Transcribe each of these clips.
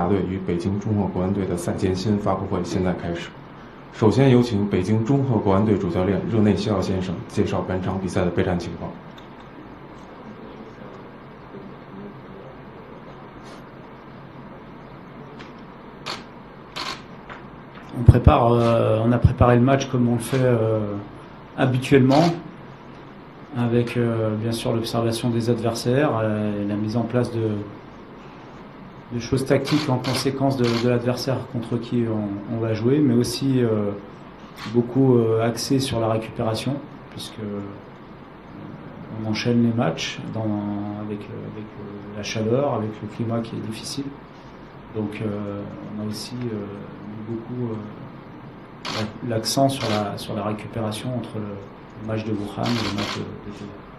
队与北京中赫国安队的赛前新发布会现在开始。首先有请北京中赫国安队主教练热内西奥先生介绍本场比赛的备战情况。 On a préparé le match comme on le fait habituellement, avec bien sûr l'observation des adversaires et la mise en place de choses tactiques en conséquence de l'adversaire contre qui on va jouer, mais aussi beaucoup axé sur la récupération, puisque on enchaîne les matchs avec la chaleur, avec le climat qui est difficile. Donc on a aussi beaucoup l'accent sur la récupération entre le match de Wuhan et le match de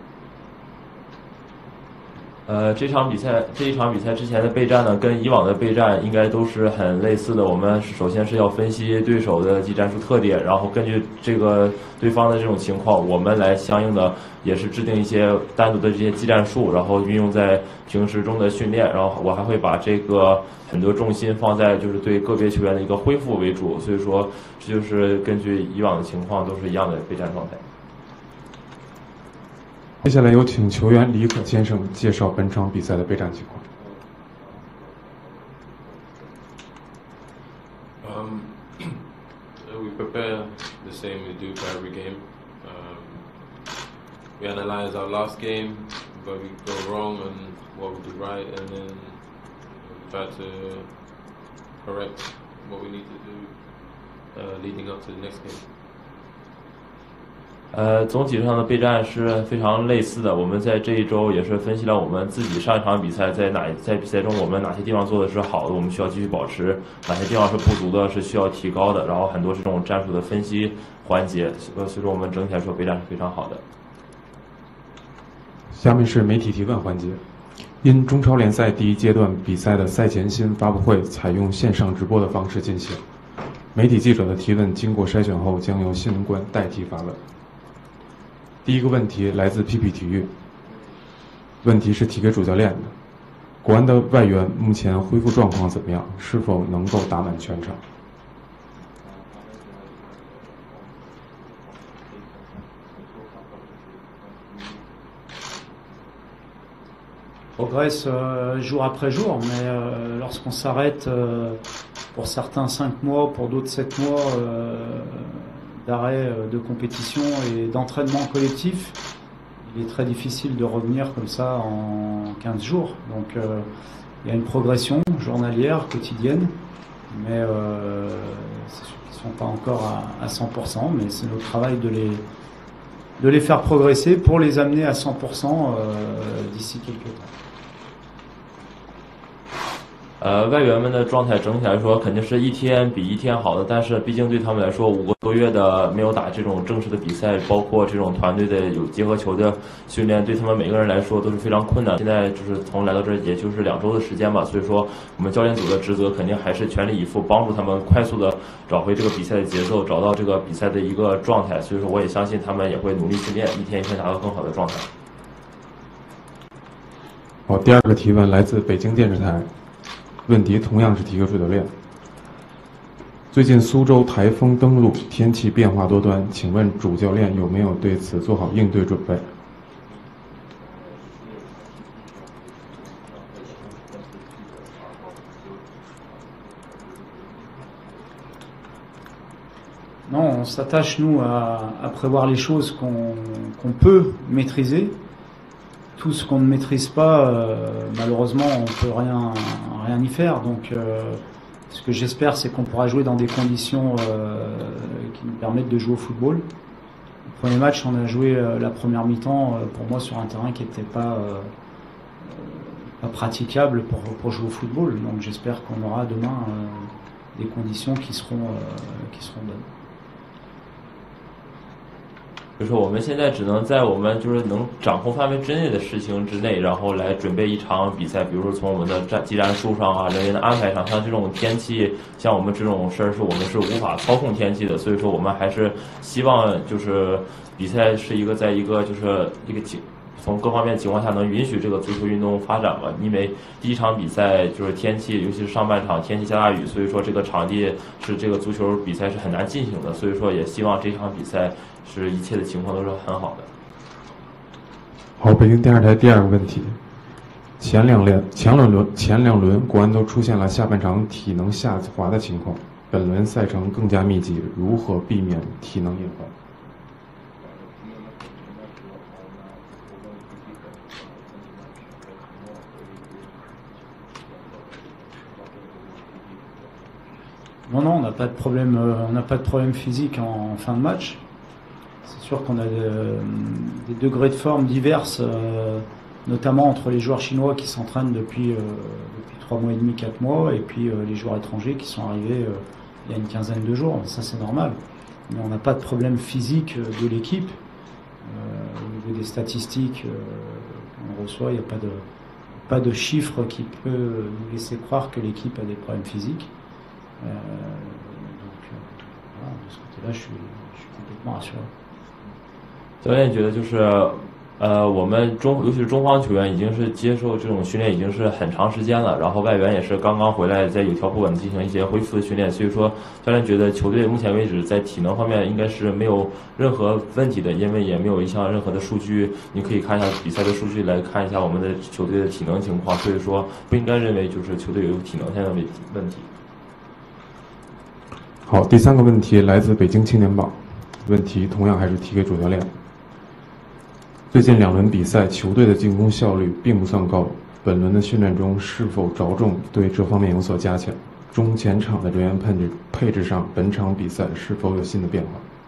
Jeddah. 这一场比赛之前的备战呢，跟以往的备战应该都是很类似的。我们首先是要分析对手的技战术特点，然后根据这个对方的这种情况，我们来相应的也是制定一些单独的这些技战术，然后运用在平时中的训练。然后我还会把这个很多重心放在就是对个别球员的一个恢复为主，所以说这就是根据以往的情况都是一样的备战状态。 接下来有请球员李可先生介绍本场比赛的备战情况。 We prepare the same we do for every game. We analyze our last game, where we go wrong and what we do right, and then we try to correct what we need to do leading up to the next game. 总体上的备战是非常类似的。我们在这一周也是分析了我们自己上一场比赛在比赛中我们哪些地方做的是好的，我们需要继续保持；哪些地方是不足的，是需要提高的。然后很多这种战术的分析环节，所以说我们整体来说备战是非常好的。 下面是媒体提问环节。因中超联赛第一阶段比赛的赛前新发布会采用线上直播的方式进行，媒体记者的提问经过筛选后将由新闻官代替发问。第一个问题来自 PP 体育，问题是提给主教练的。国安的外援目前恢复状况怎么样？是否能够打满全场 On progresse jour après jour, mais lorsqu'on s'arrête pour certains 5 mois, pour d'autres 7 mois d'arrêt de compétition et d'entraînement collectif, il est très difficile de revenir comme ça en 15 jours. Donc il y a une progression journalière, quotidienne, mais c'est sûr qu'ils ne sont pas encore à 100%, mais c'est notre travail de les faire progresser pour les amener à 100% d'ici quelques temps. 外援们的状态整体来说肯定是一天比一天好的，但是毕竟对他们来说5个多月的没有打这种正式的比赛，包括这种团队的有结合球的训练，对他们每个人来说都是非常困难。现在就是从来到这儿也就是2周的时间吧，所以说我们教练组的职责肯定还是全力以赴帮助他们快速的找回这个比赛的节奏，找到这个比赛的一个状态。所以说我也相信他们也会努力训练，一天一天达到更好的状态。 好，第二个提问来自北京电视台。问题同样是提给主教练。最近苏州台风登陆，天气变化多端，请问主教练有没有对此做好应对准备 ？Non, on s'attache nous à prévoir les choses qu'on peut maîtriser. Tout ce qu'on ne maîtrise pas, malheureusement, on peut rien y faire. Donc, ce que j'espère, c'est qu'on pourra jouer dans des conditions qui nous permettent de jouer au football. Le premier match, on a joué la première mi-temps, pour moi, sur un terrain qui n'était pas praticable pour jouer au football. Donc, j'espère qu'on aura demain des conditions qui seront bonnes. 就是我们现在只能在我们就是能掌控范围之内的事情之内，然后来准备一场比赛。比如说从我们的技战术上啊，人员的安排上，像这种天气，像我们这种事儿，是我们是无法操控天气的。所以说，我们还是希望就是比赛是一个在一个就是一个从各方面情况下能允许这个足球运动发展吧。因为第一场比赛就是天气，尤其是上半场天气下大雨，所以说这个场地是这个足球比赛是很难进行的，所以说也希望这场比赛是一切的情况都是很好的。 好，北京电视台第二个问题。前两轮国安都出现了下半场体能下滑的情况，本轮赛程更加密集，如何避免体能隐患？ Non, on n'a pas de problème, on n'a pas de problème physique en fin de match. C'est sûr qu'on a des degrés de forme diverses, notamment entre les joueurs chinois qui s'entraînent depuis 3 mois et demi, 4 mois, et puis les joueurs étrangers qui sont arrivés il y a une quinzaine de jours. Ça, c'est normal. Mais on n'a pas de problème physique de l'équipe. Au niveau des statistiques qu'on reçoit, il n'y a pas de chiffre qui peut nous laisser croire que l'équipe a des problèmes physiques. Voilà, de ce côté-là, je suis complètement rassuré. 教练觉得就是我们尤其是中方球员已经是接受这种训练已经是很长时间了，然后外援也是刚刚回来，在有条不紊进行一些恢复的训练，所以说教练觉得球队目前为止在体能方面应该是没有任何问题的，因为也没有一项任何的数据，你可以看一下比赛的数据来看一下我们的球队的体能情况，所以说不应该认为就是球队有体能上的问题。 好，第三个问题来自北京青年报，问题同样还是提给主教练。最近2轮比赛，球队的进攻效率并不算高。本轮的训练中是否着重对这方面有所加强？中前场的人员配置上，本场比赛是否有新的变化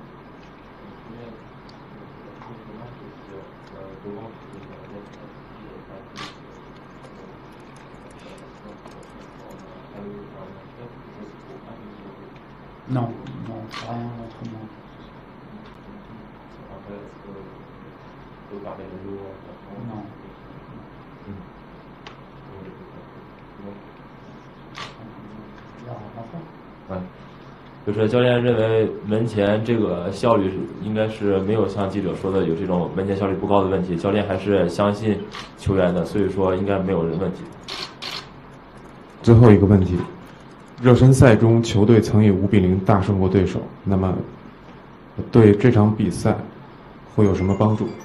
？Non, non, rien autrement. Non. 就是教练认为门前这个效率应该是没有像记者说的有这种门前效率不高的问题，教练还是相信球员的，所以说应该没有问题。 最后一个问题，热身赛中球队曾以5-0大胜过对手，那么对这场比赛会有什么帮助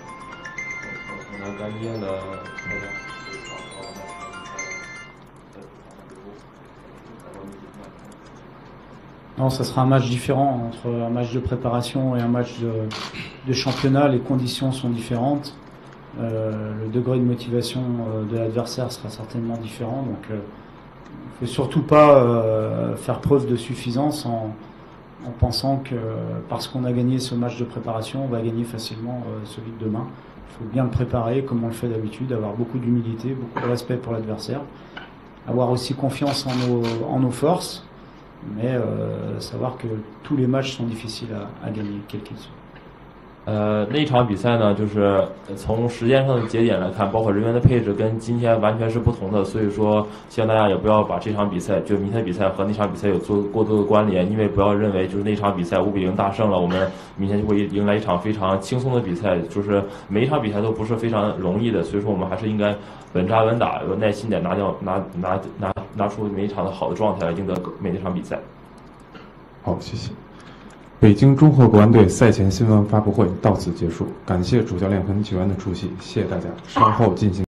Non, ça sera un match différent. Entre un match de préparation et un match de championnat, les conditions sont différentes. Le degré de motivation de l'adversaire sera certainement différent. Donc, il ne faut surtout pas faire preuve de suffisance en pensant que parce qu'on a gagné ce match de préparation, on va gagner facilement celui de demain. Il faut bien le préparer comme on le fait d'habitude, avoir beaucoup d'humilité, beaucoup de respect pour l'adversaire, avoir aussi confiance en nos forces. Mais savoir que tous les matchs sont difficiles à gagner, quels qu'ils soient. 那场比赛呢，就是从时间上的节点来看，包括人员的配置跟今天完全是不同的，所以说希望大家也不要把这场比赛，就明天比赛和那场比赛有做过多的关联，因为不要认为就是那场比赛5-0大胜了，我们明天就会迎来一场非常轻松的比赛，就是每一场比赛都不是非常容易的，所以说我们还是应该稳扎稳打，有耐心点拿出每一场的好的状态来赢得每一场比赛。 好，谢谢。北京中赫国安队赛前新闻发布会到此结束，感谢主教练和球员的出席，谢谢大家，稍后进行。